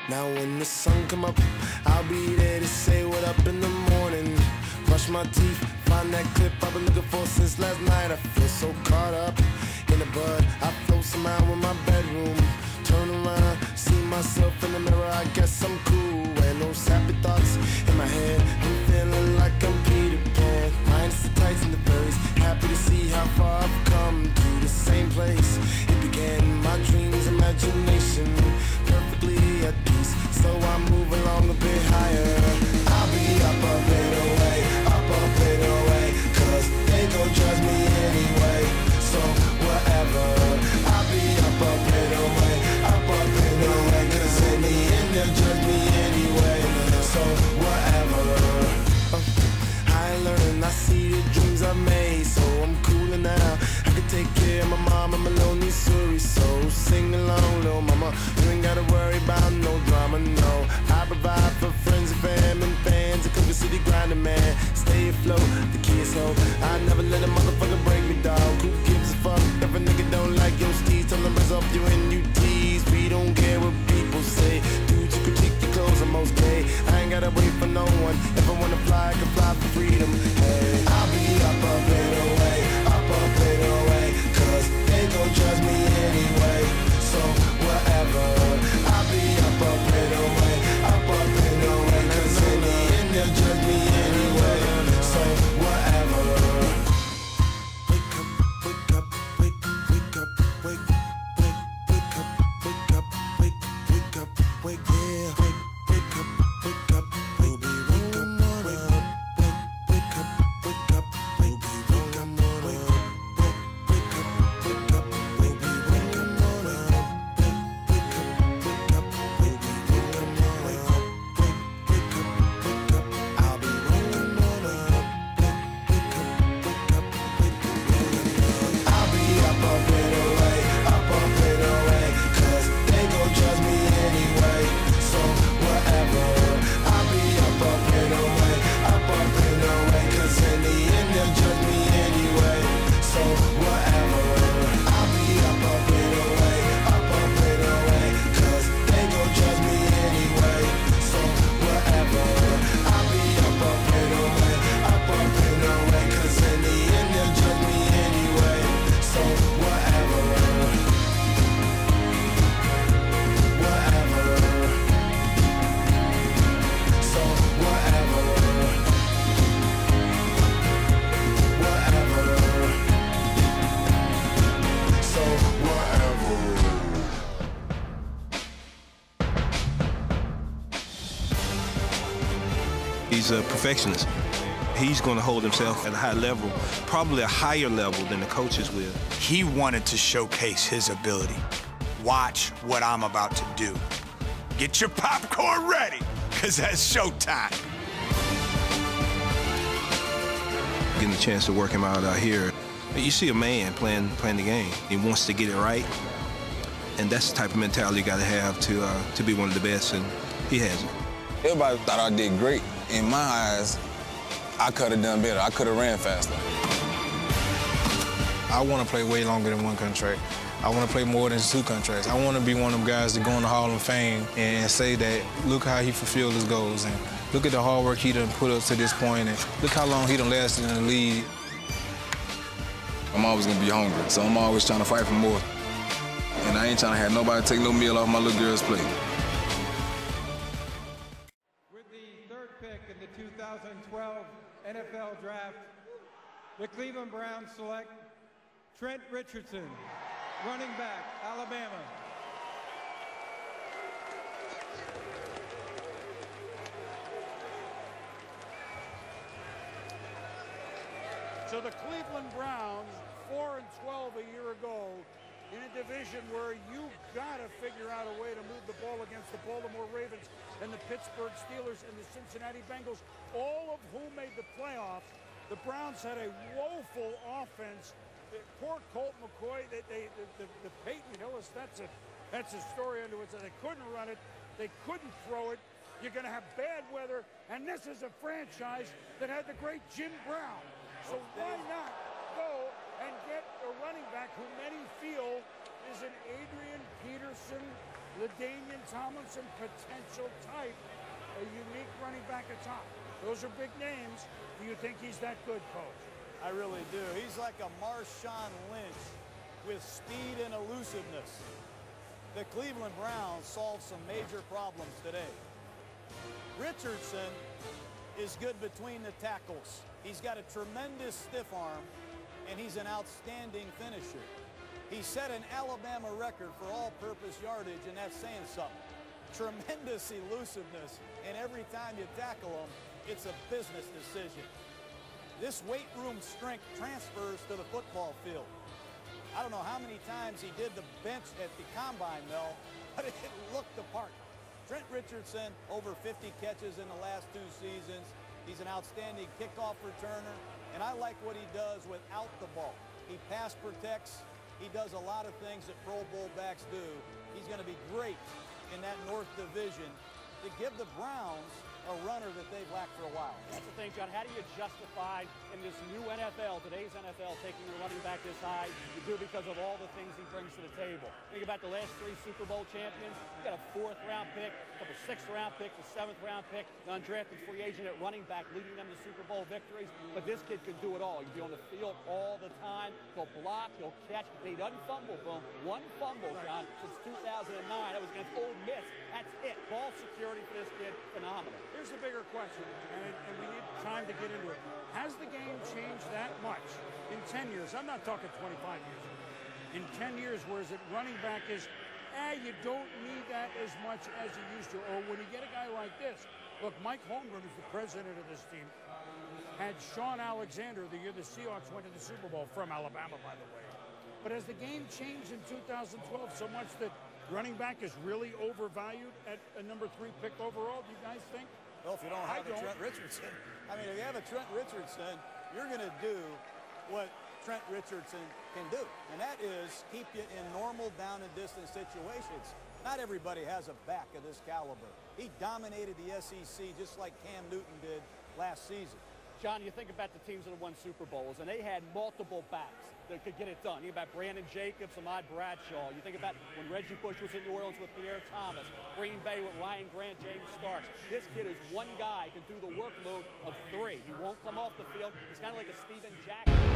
Now when the sun come up, I'll be there to say what up in the morning. Brush my teeth, find that clip I've been looking for since last night. I feel so caught up in the bud. I float somehow in my bedroom. Turn around, see myself in the mirror. I guess I'm cool. And those happy thoughts in my head. I'm feeling like I'm Peter Pan. Minus the tights and the furries. Happy to see how far I've come to the same place. It began in my dreams, imagination. Perfectly at peace. So I move along a bit higher. I'll be up a bit away, up a bit away. Cause they gon' judge me anyway. So whatever. I'll be up a bit away, up a bit away. Cause in the end they'll judge me anyway. So whatever. I learn, I see the dreams I made. So I'm cooler now. I can take care of my mom, I'm a lonely Surrey. So sing along, little mama. You ain't gotta worry about no drama, no. I provide for friends and fam and fans. A Cooper City grinding man. Stay afloat, the kids hope. I never let a motherfucker break me, dog. Who gives a fuck if a nigga don't like your steez? Tell them buzz off you NUTs. We don't care what people say. Dude, you critique your clothes, I'm okay. I ain't gotta wait for no one. If I wanna fly, I can fly for freedom. Hey, I'll be up a bit away, up a bit away. Cause they gon' judge me anyway. So whatever. I'll be up a bit away, up a bit away. Cause in the end they'll judge me anyway. So whatever. Wake up, wake up, wake up, wake up, wake up, wake up, wake up, wake yeah, wake up, wake up, we'll be wake up, wake up, wake up, wake up, we'll be wake up, wake up, wake up, wake up, we'll be wake up, wake up, wake up, wake up, we'll be wake up, wake up, wake up, wake up, I'll be wake up, wake up, wake up, wake up, I'll be up a bit away, up a bit away. Cause they gon' judge me anyway. So whatever. I'll be up a bit away, up a bit away. Cause in the end they'll judge me anyway. So whatever. I'll be up a bit away, up a bit away. Cause they gon' judge me anyway. So whatever. I'll be up a bit away, up a bit away. Cause in the end they'll judge me anyway. So whatever. Whatever. So whatever. Whatever. So whatever. He's a perfectionist. He's going to hold himself at a high level, probably a higher level than the coaches will. He wanted to showcase his ability. Watch what I'm about to do. Get your popcorn ready, cause that's showtime. Getting the chance to work him out here, you see a man playing the game. He wants to get it right, and that's the type of mentality you got to have to be one of the best, and he has it. Everybody thought I did great. In my eyes, I could have done better. I could have ran faster. I want to play way longer than one contract. I want to play more than 2 contracts. I want to be one of them guys that go in the Hall of Fame and say that, look how he fulfilled his goals, and look at the hard work he done put up to this point, and look how long he done lasted in the league. I'm always going to be hungry, so I'm always trying to fight for more. And I ain't trying to have nobody take no meal off my little girl's plate. With the 3rd pick in the 2012 NFL Draft, the Cleveland Browns select Trent Richardson, running back, Alabama. So the Cleveland Browns, 4-12 a year ago, in a division where you gotta figure out a way to move the ball against the Baltimore Ravens and the Pittsburgh Steelers and the Cincinnati Bengals, all of whom made the playoffs. The Browns had a woeful offense. Poor Colt McCoy, the Peyton Hillis, that's a story unto itself. They couldn't run it, they couldn't throw it. You're gonna have bad weather, and this is a franchise that had the great Jim Brown. So why not go and get a running back who many feel is an Adrian Peterson LaDainian Tomlinson, potential type, a unique running back at top. Those are big names. Do you think he's that good, Coach? I really do. He's like a Marshawn Lynch with speed and elusiveness. The Cleveland Browns solved some major problems today. Richardson is good between the tackles. He's got a tremendous stiff arm, and he's an outstanding finisher. He set an Alabama record for all-purpose yardage, and that's saying something. Tremendous elusiveness, and every time you tackle him, it's a business decision. This weight room strength transfers to the football field. I don't know how many times he did the bench at the combine, Mel, but it looked the part. Trent Richardson, over 50 catches in the last 2 seasons. He's an outstanding kickoff returner, and I like what he does without the ball. He pass protects. He does a lot of things that Pro Bowl backs do. He's going to be great in that North Division to give the Browns a runner that they've lacked for a while. That's the thing, John. How do you justify in this new NFL, today's NFL, taking a running back this high? You do because of all the things he brings to the table. Think about the last 3 Super Bowl champions. You got a 4th-round pick, a couple 6th-round picks, a 7th-round pick, an undrafted free agent at running back, leading them to Super Bowl victories. But this kid can do it all. He'll be on the field all the time. He'll block. He'll catch. He doesn't fumble, boom. 1 fumble, John, since 2009. That was against Ole Miss. That's it. Ball security for this kid, phenomenal. Here's the bigger question, and we need time to get into it. Has the game changed that much in 10 years? I'm not talking 25 years. In 10 years, whereas at running back is, you don't need that as much as you used to. Or when you get a guy like this, look, Mike Holmgren, who's the president of this team, had Sean Alexander the year the Seahawks went to the Super Bowl, from Alabama, by the way. But has the game changed in 2012 so much that running back is really overvalued at a number 3 pick overall, do you guys think? Well, if you don't have a Trent Richardson, I mean, if you have a Trent Richardson, you're going to do what Trent Richardson can do, and that is keep you in normal down and distance situations. Not everybody has a back of this caliber. He dominated the SEC just like Cam Newton did last season. John, you think about the teams that have won Super Bowls, and they had multiple backs that could get it done. You think about Brandon Jacobs, Ahmad Bradshaw. You think about when Reggie Bush was in New Orleans with Pierre Thomas, Green Bay with Ryan Grant, James Starks. This kid is one guy, can do the workload of 3. He won't come off the field. He's kind of like a Steven Jackson.